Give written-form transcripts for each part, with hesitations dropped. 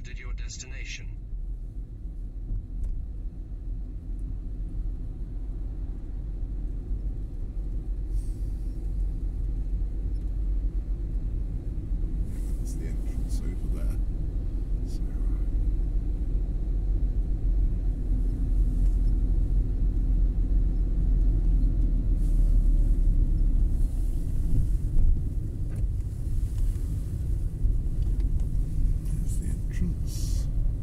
arrived at your destination. That's the entrance over there. So, there's the entrance.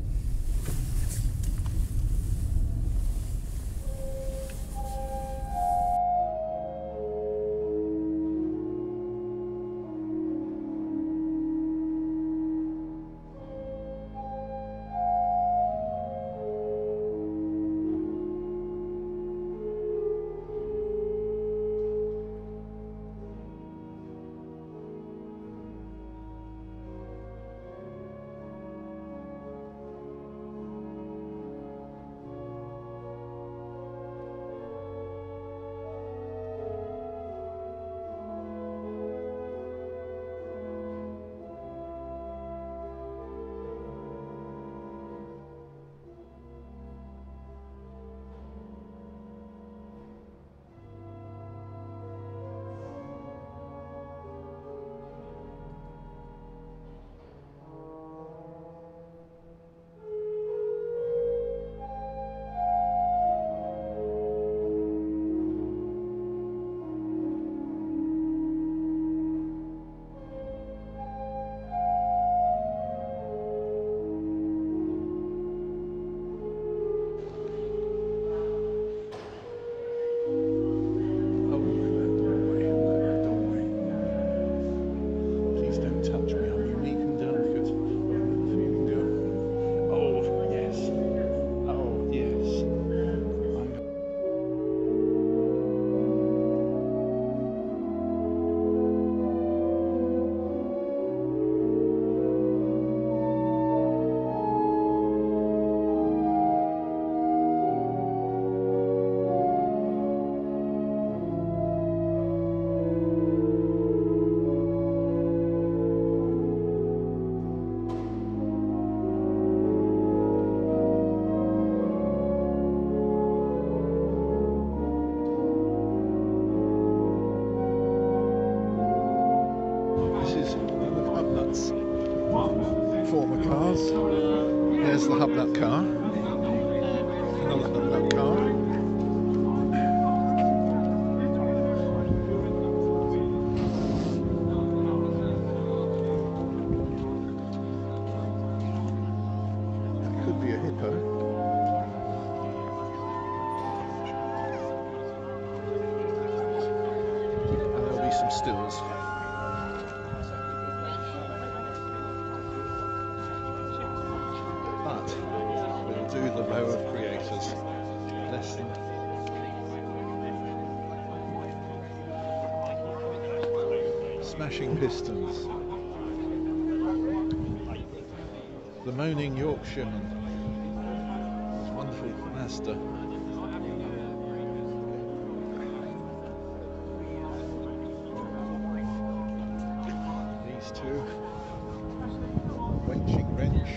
Former cars. There's the Hubnut car. Another Hubnut car. That could be a hippo. And there'll be some stills. But we'll do the row of creators. Less than smashing pistons. The moaning Yorkshireman. His wonderful master. These two. Wenching wrench.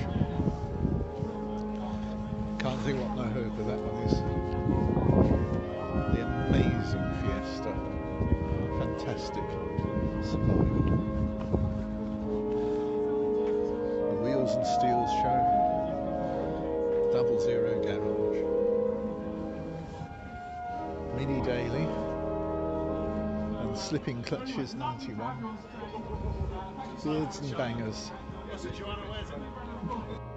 Can't think what no hope that one is. The amazing Fiesta. Fantastic survival. The Wheels and Steels show. 00 garage. Mini Daily. And Slipping Clutches 91. Beards and Bangers.